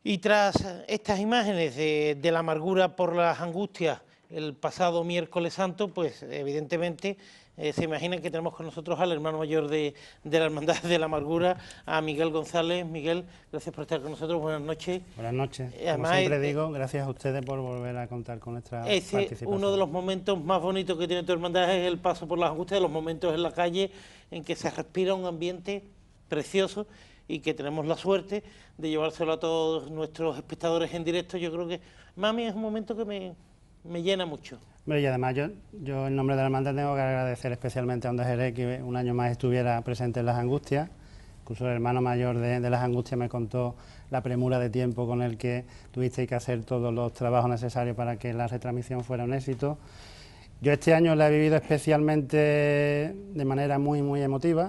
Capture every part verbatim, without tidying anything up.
Y tras estas imágenes de, de la amargura por las angustias el pasado miércoles santo, pues evidentemente eh, se imaginan que tenemos con nosotros al hermano mayor de, de la Hermandad de la Amargura, a Miguel González. Miguel, gracias por estar con nosotros, buenas noches. Buenas noches. Eh, además, Como siempre eh, digo, gracias a ustedes por volver a contar con nuestra ese, participación. uno de los momentos más bonitos que tiene tu hermandad es el paso por las angustias, los momentos en la calle en que se respira un ambiente precioso y que tenemos la suerte de llevárselo a todos nuestros espectadores en directo. Yo creo que, mami, es un momento que me, me llena mucho. Bueno, y además yo, yo en nombre de la hermandad tengo que agradecer especialmente a Onda Jerez que un año más estuviera presente en las angustias. Incluso el hermano mayor de, de las angustias me contó la premura de tiempo con el que tuvisteis que hacer todos los trabajos necesarios para que la retransmisión fuera un éxito. Yo este año la he vivido especialmente de manera muy, muy emotiva.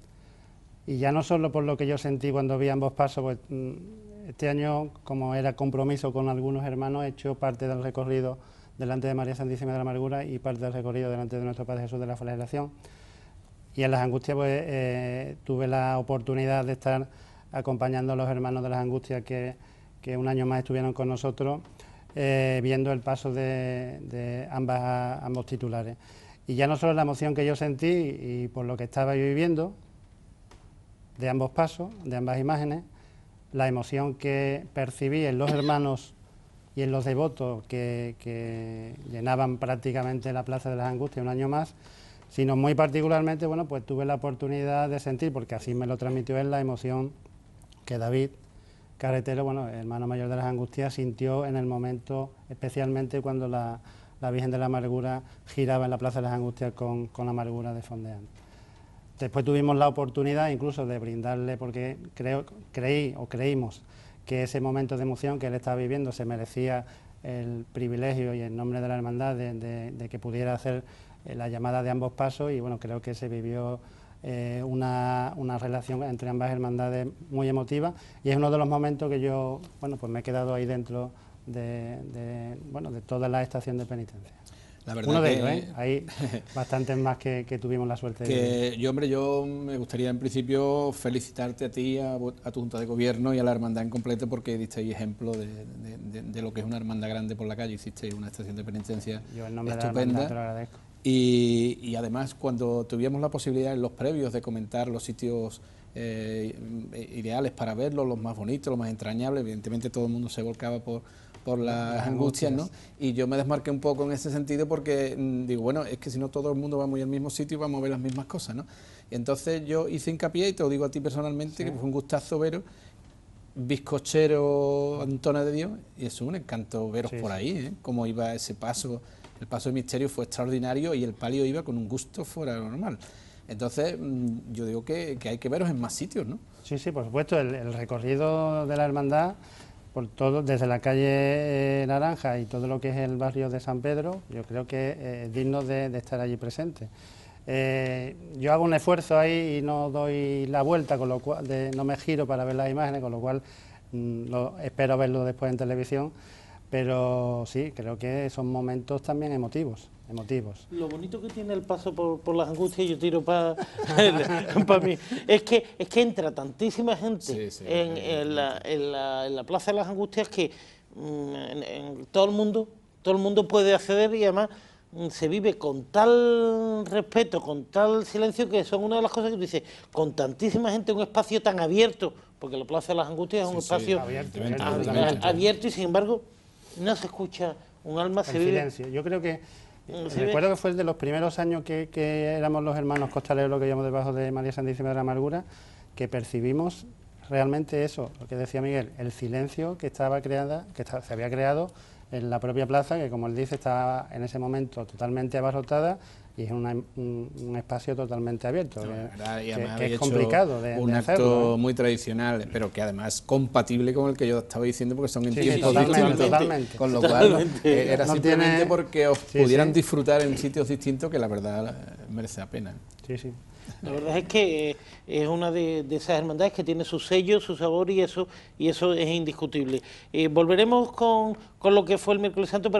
Y ya no solo por lo que yo sentí cuando vi ambos pasos, pues este año, como era compromiso con algunos hermanos, he hecho parte del recorrido delante de María Santísima de la Amargura y parte del recorrido delante de nuestro Padre Jesús de la Flagelación. Y en las angustias pues eh, tuve la oportunidad de estar acompañando a los hermanos de las angustias que, que un año más estuvieron con nosotros, eh, viendo el paso de, de ambas, ambos titulares. Y ya no solo la emoción que yo sentí y por lo que estaba yo viviendo, de ambos pasos, de ambas imágenes, la emoción que percibí en los hermanos y en los devotos que, que llenaban prácticamente la Plaza de las Angustias un año más, sino muy particularmente, bueno, pues tuve la oportunidad de sentir, porque así me lo transmitió él, la emoción que David Carretero, bueno, el hermano mayor de las Angustias, sintió en el momento, especialmente cuando la, la Virgen de la Amargura giraba en la Plaza de las Angustias con, con la amargura de fondeante. Después tuvimos la oportunidad incluso de brindarle, porque creo, creí o creímos que ese momento de emoción que él estaba viviendo se merecía el privilegio y en nombre de la hermandad de, de, de que pudiera hacer la llamada de ambos pasos y bueno, creo que se vivió eh, una, una relación entre ambas hermandades muy emotiva y es uno de los momentos que yo, bueno, pues me he quedado ahí dentro de, de, bueno, de toda la estación de penitencia. La verdad Uno de que, ellos, ¿eh? Hay bastantes más que, que tuvimos la suerte que de... yo, hombre, yo me gustaría en principio felicitarte a ti, a, a tu Junta de Gobierno y a la hermandad en completo porque disteis ejemplo de, de, de, de lo que es una hermandad grande por la calle, hicisteis una estación de penitencia yo en nombre estupenda. De la hermandad te lo agradezco. Y, y además cuando tuvimos la posibilidad en los previos de comentar los sitios eh, ideales para verlos, los más bonitos, los más entrañables, evidentemente todo el mundo se volcaba por... por las, las angustias, ¿no? Y yo me desmarqué un poco en ese sentido porque mm, digo, bueno, es que si no todo el mundo va muy al mismo sitio y vamos a ver las mismas cosas, ¿no? Y entonces yo hice hincapié, y te lo digo a ti personalmente, sí, que fue un gustazo veros, bizcochero Antona de Dios, y es un encanto veros sí, por ahí, ¿eh? Cómo iba ese paso, el paso de misterio fue extraordinario y el palio iba con un gusto fuera de lo normal. Entonces, mm, yo digo que, que hay que veros en más sitios, ¿no? Sí, sí, por supuesto, el, el recorrido de la hermandad por todo, desde la calle eh, Naranja y todo lo que es el barrio de San Pedro, yo creo que es eh, digno de, de estar allí presente. Eh, yo hago un esfuerzo ahí y no doy la vuelta, con lo cual de, no me giro para ver las imágenes, con lo cual mmm, lo, espero verlo después en televisión, pero sí, creo que son momentos también emotivos. emotivos. Lo bonito que tiene el paso por, por las angustias, yo tiro para pa mí, es que, es que entra tantísima gente sí, sí, en, en, la, en, la, en la Plaza de las Angustias que mm, en, en todo el mundo, todo el mundo puede acceder y además mm, se vive con tal respeto, con tal silencio, que son una de las cosas que tú dices, con tantísima gente, un espacio tan abierto, porque la Plaza de las Angustias es un sí, espacio sí, abierto, abierto, abierto y sin embargo no se escucha un alma, el se vive... silencio. Yo creo que ¿Sí recuerdo ves? que fue de los primeros años que, que éramos los hermanos costaleros, lo que llamamos debajo de María Santísima de la Amargura, que percibimos realmente eso, lo que decía Miguel, el silencio que estaba creada, que está, se había creado en la propia plaza, que como él dice, estaba en ese momento totalmente abarrotada y es una, un, un espacio totalmente abierto, no, que, verdad, y que, que es complicado de, un de acto hacerlo, ¿eh? Muy tradicional, pero que además compatible con el que yo estaba diciendo, porque son en sí, tiempos sí, totalmente, distintos, totalmente, con lo totalmente. cual eh, era no simplemente tiene... porque os sí, pudieran sí. disfrutar en sitios distintos, que la verdad merece la pena. Sí, sí. La verdad es que eh, es una de, de esas hermandades que tiene su sello, su sabor y eso y eso es indiscutible. Eh, volveremos con, con lo que fue el miércoles santo, pero ahora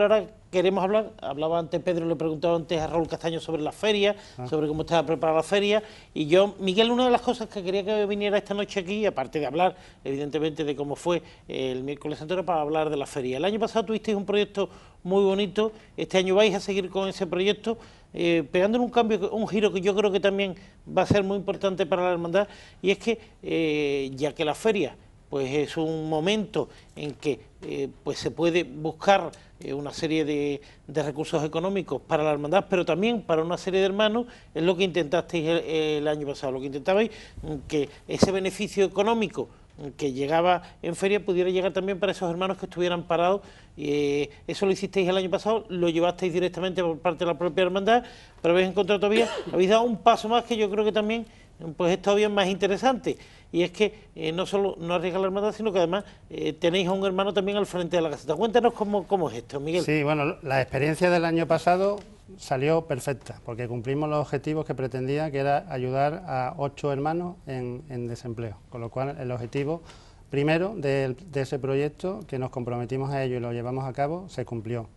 queremos hablar, hablaba antes Pedro, le preguntaba antes a Raúl Castaño sobre la feria, ah. sobre cómo estaba preparada la feria, y yo, Miguel, una de las cosas que quería que viniera esta noche aquí, aparte de hablar, evidentemente, de cómo fue el miércoles anterior, para hablar de la feria. El año pasado tuvisteis un proyecto muy bonito, este año vais a seguir con ese proyecto, eh, pegándole un cambio, un giro que yo creo que también va a ser muy importante para la hermandad, y es que, eh, ya que la feria pues es un momento en que eh, pues se puede buscar eh, una serie de, de recursos económicos para la hermandad, pero también para una serie de hermanos, es lo que intentasteis el, el año pasado, lo que intentabais, que ese beneficio económico que llegaba en feria pudiera llegar también para esos hermanos que estuvieran parados. Eh, eso lo hicisteis el año pasado, lo llevasteis directamente por parte de la propia hermandad, pero habéis encontrado todavía, habéis dado un paso más que yo creo que también pues es todavía más interesante, y es que eh, no solo no arriesga la hermandad, sino que además eh, tenéis a un hermano también al frente de la caseta. Cuéntanos cómo, cómo es esto, Miguel. Sí, bueno, la experiencia del año pasado salió perfecta, porque cumplimos los objetivos que pretendía, que era ayudar a ocho hermanos en, en desempleo, con lo cual el objetivo primero de, de ese proyecto, que nos comprometimos a ello y lo llevamos a cabo, se cumplió.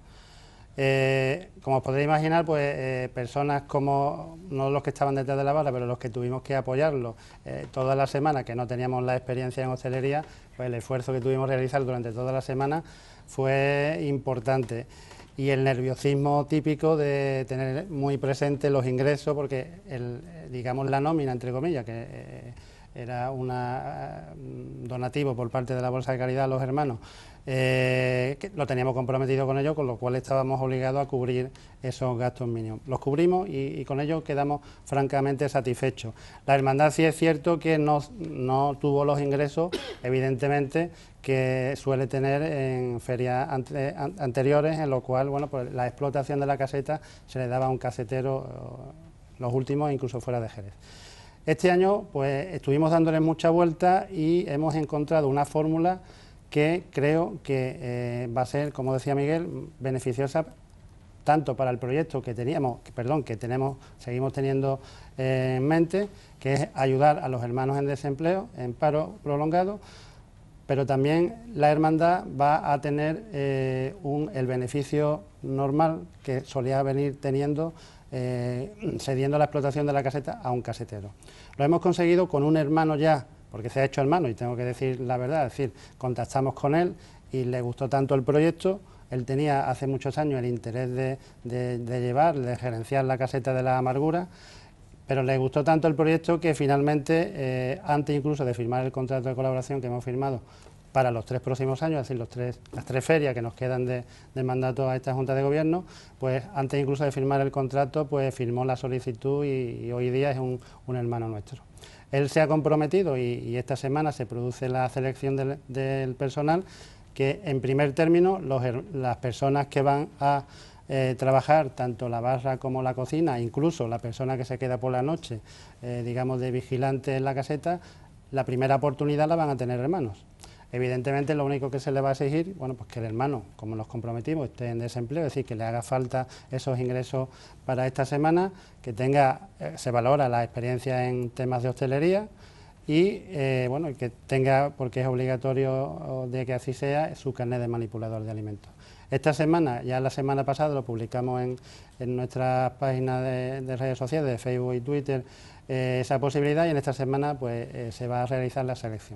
Eh, como os podréis imaginar, pues eh, personas como, no los que estaban detrás de la barra, pero los que tuvimos que apoyarlos eh, toda la semana, que no teníamos la experiencia en hostelería, pues el esfuerzo que tuvimos que realizar durante toda la semana fue importante. Y el nerviosismo típico de tener muy presente los ingresos, porque el, digamos la nómina, entre comillas, que eh, era un uh, donativo por parte de la Bolsa de Caridad a los hermanos, eh, que lo teníamos comprometido con ellos, con lo cual estábamos obligados a cubrir esos gastos mínimos. Los cubrimos y, y con ello quedamos francamente satisfechos. La hermandad sí es cierto que no, no tuvo los ingresos, evidentemente, que suele tener en ferias ante, an, anteriores, en lo cual, bueno, pues la explotación de la caseta se le daba a un casetero, los últimos incluso fuera de Jerez. Este año pues estuvimos dándole mucha vuelta y hemos encontrado una fórmula que creo que eh, va a ser, como decía Miguel, beneficiosa tanto para el proyecto que teníamos, que, perdón, que tenemos, seguimos teniendo eh, en mente, que es ayudar a los hermanos en desempleo, en paro prolongado, pero también la hermandad va a tener eh, un, el beneficio normal que solía venir teniendo, Eh, cediendo la explotación de la caseta a un casetero. Lo hemos conseguido con un hermano ya, porque se ha hecho hermano y tengo que decir la verdad, es decir, contactamos con él y le gustó tanto el proyecto. Él tenía hace muchos años el interés de, de, de llevar, de gerenciar la caseta de la amargura, pero le gustó tanto el proyecto que finalmente, eh, antes incluso de firmar el contrato de colaboración que hemos firmado para los tres próximos años, es decir, los tres, las tres ferias que nos quedan de, de mandato a esta Junta de Gobierno, pues antes incluso de firmar el contrato, pues firmó la solicitud y, y hoy día es un, un hermano nuestro. Él se ha comprometido y, y esta semana se produce la selección del, del personal, que en primer término los, las personas que van a eh, trabajar, tanto la barra como la cocina, incluso la persona que se queda por la noche, eh, digamos de vigilante en la caseta, la primera oportunidad la van a tener hermanos. Evidentemente lo único que se le va a exigir, bueno, pues que el hermano, como nos comprometimos, esté en desempleo, es decir, que le haga falta esos ingresos para esta semana, que tenga, eh, se valora la experiencia en temas de hostelería y, eh, bueno, que tenga, porque es obligatorio de que así sea, su carnet de manipulador de alimentos. Esta semana, ya la semana pasada lo publicamos en, en nuestras páginas de, de redes sociales, de Facebook y Twitter, eh, esa posibilidad, y en esta semana pues eh, se va a realizar la selección.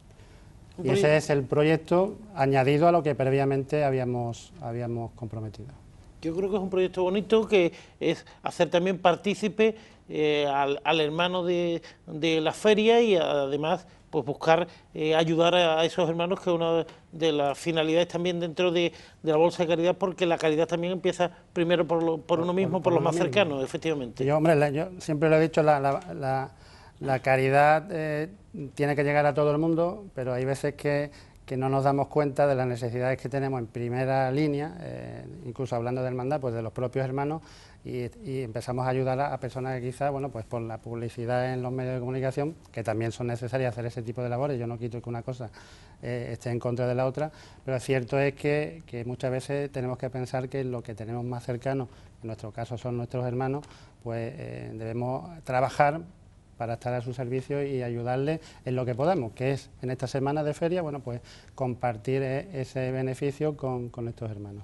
Y ese es el proyecto añadido a lo que previamente habíamos, habíamos comprometido. Yo creo que es un proyecto bonito, que es hacer también partícipe eh, al, al hermano de, de la feria y además pues buscar eh, ayudar a esos hermanos, que es una de las finalidades también dentro de, de la Bolsa de Caridad, porque la caridad también empieza primero por, lo, por uno mismo, por, por, por los más mismo. cercanos, efectivamente. Yo, hombre, la, yo siempre lo he dicho, la, la, la, la caridad eh, tiene que llegar a todo el mundo, pero hay veces que, que no nos damos cuenta de las necesidades que tenemos en primera línea, eh, incluso hablando de hermandad, pues de los propios hermanos, y, y empezamos a ayudar a, a personas que quizás, bueno, pues por la publicidad en los medios de comunicación, que también son necesarias hacer ese tipo de labores, yo no quito que una cosa eh, esté en contra de la otra, pero cierto es que, que muchas veces tenemos que pensar que lo que tenemos más cercano, en nuestro caso son nuestros hermanos, pues eh, debemos trabajar para estar a su servicio y ayudarle en lo que podamos, que es en esta semana de feria, bueno, pues compartir ese beneficio con, con estos hermanos.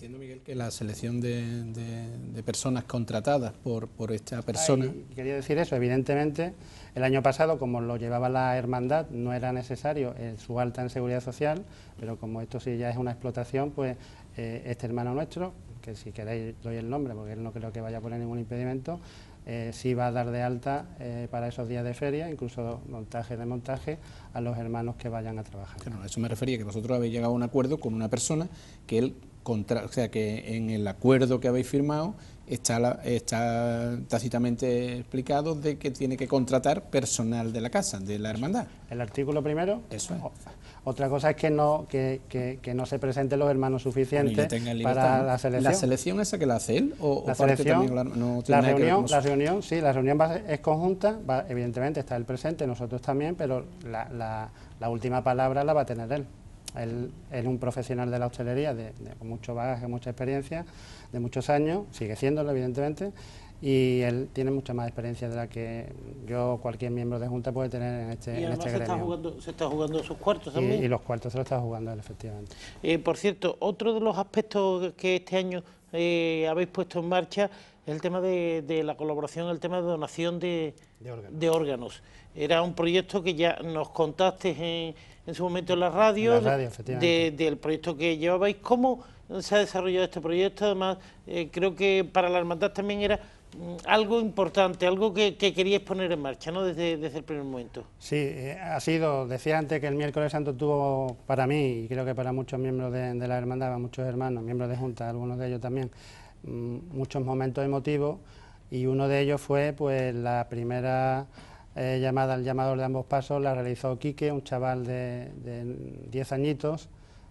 Entiendo, Miguel, que la selección de, de, de personas contratadas por, por esta persona... Ay, quería decir eso, evidentemente, el año pasado, como lo llevaba la hermandad, no era necesario eh, su alta en seguridad social, pero como esto sí ya es una explotación, pues eh, este hermano nuestro, que si queréis doy el nombre, porque él no creo que vaya a poner ningún impedimento, eh, sí va a dar de alta eh, para esos días de feria, incluso montaje de montaje, a los hermanos que vayan a trabajar. Claro, a eso me refería, que vosotros habéis llegado a un acuerdo con una persona que él... Contra, o sea, que en el acuerdo que habéis firmado está, la, está tácitamente explicado de que tiene que contratar personal de la casa, de la hermandad. El artículo primero. Eso es. Otra cosa es que no que, que, que no se presenten los hermanos suficientes para ¿no? la selección. ¿La selección esa que la hace él? O, la o selección, la, no la reunión, la reunión, sí, la reunión va, es conjunta, va, evidentemente está él presente, nosotros también, pero la, la, la última palabra la va a tener él. Él es un profesional de la hostelería, de, de, con mucho bagaje, mucha experiencia, de muchos años, sigue siéndolo evidentemente, y él tiene mucha más experiencia de la que yo, cualquier miembro de Junta puede tener en este, y en este se gremio. Está jugando, se está jugando sus cuartos también. Y, y los cuartos se lo está jugando él, efectivamente. Eh, por cierto, otro de los aspectos que este año eh, habéis puesto en marcha es el tema de, de la colaboración, el tema de donación de, de, órganos. de órganos. Era un proyecto que ya nos contaste en, en su momento en la radio, en la radio de, del proyecto que llevabais. ¿Cómo se ha desarrollado este proyecto? Además, eh, creo que para la hermandad también era mm, algo importante, algo que, que queríais poner en marcha, ¿no? Desde, desde el primer momento. Sí, eh, ha sido, decía antes que el miércoles santo tuvo para mí, y creo que para muchos miembros de, de la hermandad, muchos hermanos, miembros de Junta, algunos de ellos también, mmm, muchos momentos emotivos, y uno de ellos fue pues la primera eh, llamada al llamador de ambos pasos, la realizó Quique, un chaval de, de diez añitos,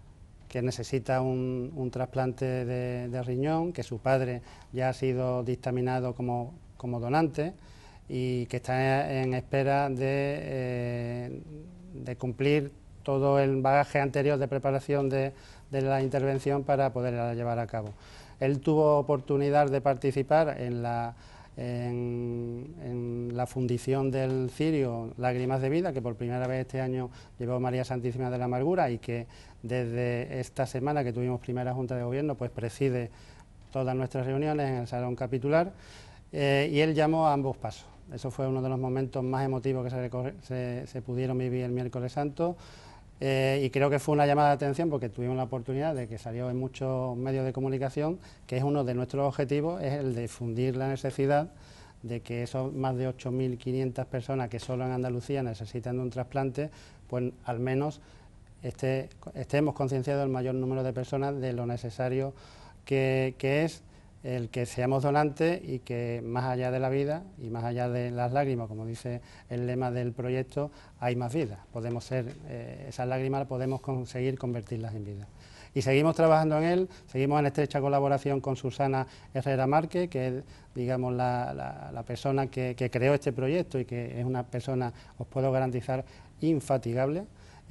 que necesita un, un trasplante de, de riñón, que su padre ya ha sido dictaminado como, como donante y que está en espera de, eh, de cumplir todo el bagaje anterior de preparación de, de la intervención para poderla llevar a cabo. Él tuvo oportunidad de participar en la, en, en la fundición del cirio Lágrimas de Vida, que por primera vez este año llevó María Santísima de la Amargura y que desde esta semana que tuvimos primera Junta de Gobierno pues preside todas nuestras reuniones en el Salón Capitular, eh, y él llamó a ambos pasos. Eso fue uno de los momentos más emotivos que se, se, se pudieron vivir el miércoles santo, eh, y creo que fue una llamada de atención porque tuvimos la oportunidad de que salió en muchos medios de comunicación, que es uno de nuestros objetivos, es el de difundir la necesidad de que esos más de ocho mil quinientas personas que solo en Andalucía necesitan de un trasplante, pues al menos este, estemos concienciados el mayor número de personas de lo necesario que, que es el que seamos donantes y que más allá de la vida y más allá de las lágrimas, como dice el lema del proyecto, hay más vida. Podemos ser, eh, esas lágrimas podemos conseguir convertirlas en vida. Y seguimos trabajando en él, seguimos en estrecha colaboración con Susana Herrera Márquez, que es, digamos, la, la, la persona que, que creó este proyecto y que es una persona, os puedo garantizar, infatigable.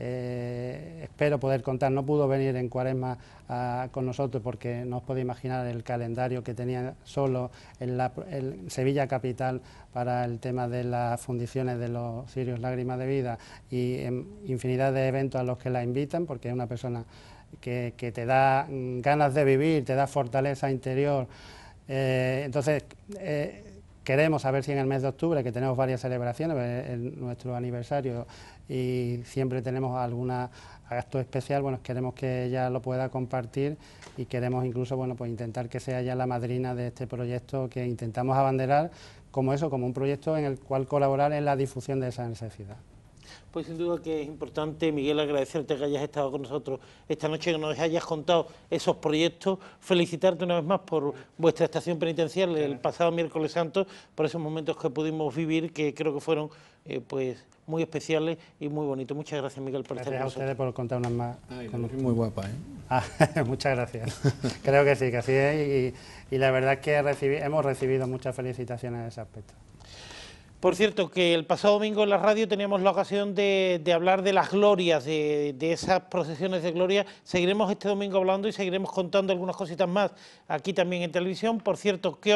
Eh, espero poder contar, no pudo venir en Cuaresma a, con nosotros porque no os podéis imaginar el calendario que tenía solo en, la, en Sevilla capital para el tema de las fundiciones de los cirios Lágrimas de Vida y en infinidad de eventos a los que la invitan, porque es una persona que, que te da ganas de vivir, te da fortaleza interior. Eh, entonces, eh, queremos saber si en el mes de octubre, que tenemos varias celebraciones, es nuestro aniversario y siempre tenemos algún acto especial, bueno, queremos que ella lo pueda compartir y queremos incluso, bueno, pues intentar que sea ella la madrina de este proyecto que intentamos abanderar como eso, como un proyecto en el cual colaborar en la difusión de esa necesidad. Pues sin duda que es importante, Miguel, agradecerte que hayas estado con nosotros esta noche, que nos hayas contado esos proyectos, felicitarte una vez más por vuestra estación penitencial el pasado miércoles santo, por esos momentos que pudimos vivir, que creo que fueron eh, pues muy especiales y muy bonitos. Muchas gracias, Miguel, por gracias estar con nosotros. Gracias a ustedes por contarnos más. Ay, con... Muy guapa, ¿eh? Ah, muchas gracias. Creo que sí, que así es y, y la verdad es que recibi hemos recibido muchas felicitaciones en ese aspecto. Por cierto, que el pasado domingo en la radio teníamos la ocasión de, de hablar de las glorias, de, de esas procesiones de gloria. Seguiremos este domingo hablando y seguiremos contando algunas cositas más aquí también en televisión. Por cierto, que hoy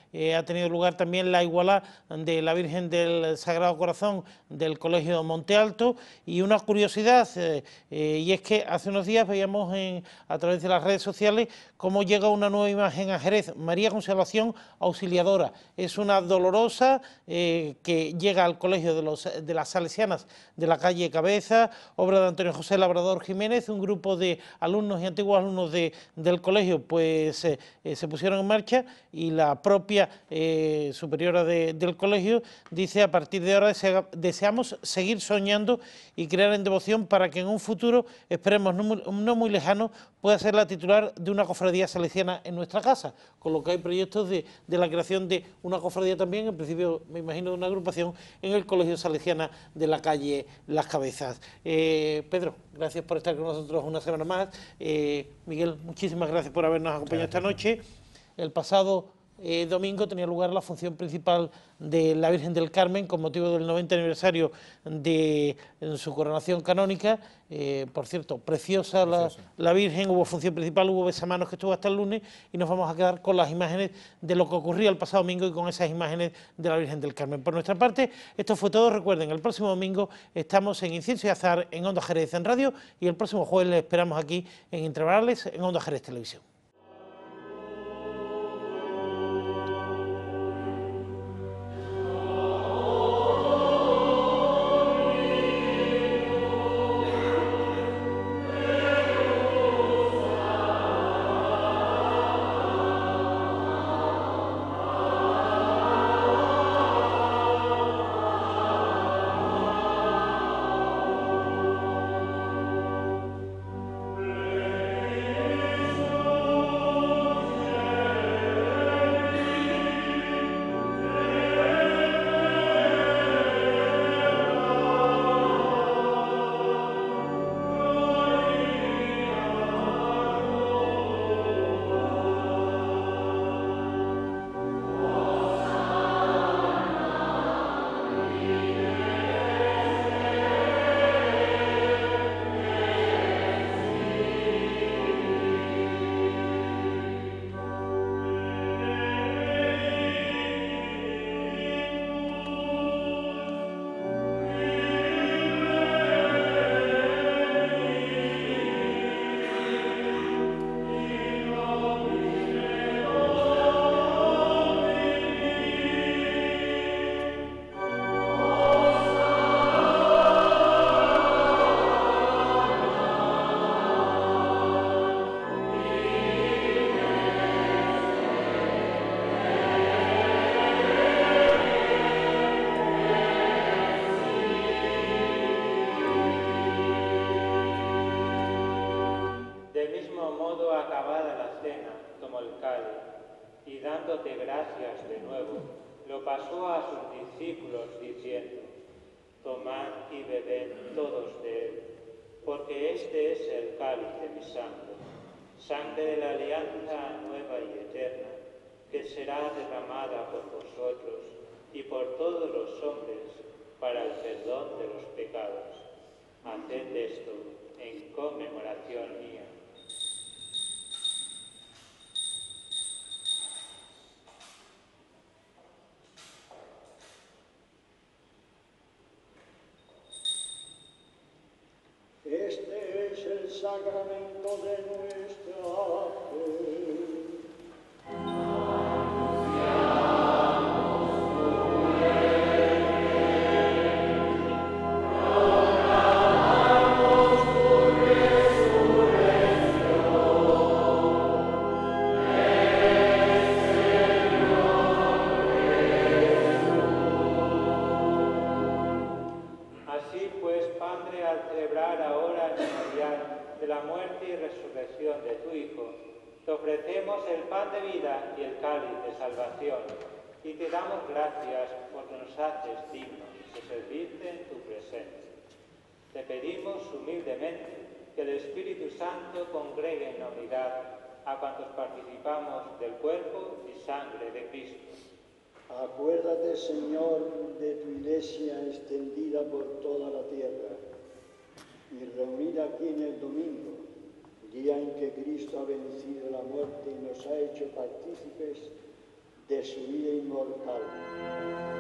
eh, ha tenido lugar también la igualá de la Virgen del Sagrado Corazón del Colegio Monte Alto. Y una curiosidad, eh, eh, y es que hace unos días veíamos en, a través de las redes sociales cómo llega una nueva imagen a Jerez, María Consolación Auxiliadora. Es una dolorosa eh, que llega al Colegio de, los, de las Salesianas de la calle Cabeza, obra de Antonio José Labrador Jiménez. Un grupo de alumnos y antiguos alumnos de, del colegio pues eh, eh, se pusieron en marcha, y la propia eh, superiora de, del colegio dice: a partir de ahora desea, deseamos seguir soñando y crear en devoción para que en un futuro, esperemos no muy, no muy lejano, pueda ser la titular de una cofradía salesiana en nuestra casa, con lo que hay proyectos de, de la creación de una cofradía también, en principio me imagino de una agrupación, en el Colegio Salesiana de la calle Las Cabezas. Eh, Pedro, gracias por estar con nosotros una semana más. Eh, Miguel, muchísimas gracias por habernos acompañado esta noche. El pasado eh, domingo tenía lugar la función principal de la Virgen del Carmen con motivo del noventa aniversario de su coronación canónica. Eh, por cierto, preciosa la, la Virgen, hubo función principal, hubo besamanos que estuvo hasta el lunes, y nos vamos a quedar con las imágenes de lo que ocurría el pasado domingo y con esas imágenes de la Virgen del Carmen. Por nuestra parte, esto fue todo. Recuerden, el próximo domingo estamos en Incienso y Azar en Onda Jerez en radio, y el próximo jueves les esperamos aquí en Intravarales en Onda Jerez Televisión. Sangre de la alianza nueva y eterna, que será derramada por vosotros y por todos los hombres para el perdón de los pecados. Haced esto en conmemoración mía. Este es el sacramento de nuestra fe. Y te damos gracias porque nos haces dignos de servirte en tu presencia. Te pedimos humildemente que el Espíritu Santo congregue en la unidad a cuantos participamos del cuerpo y sangre de Cristo. Acuérdate, Señor, de tu Iglesia extendida por toda la tierra y reunida aquí en el domingo, día en que Cristo ha vencido la muerte y nos ha hecho partícipes de su vida inmortal.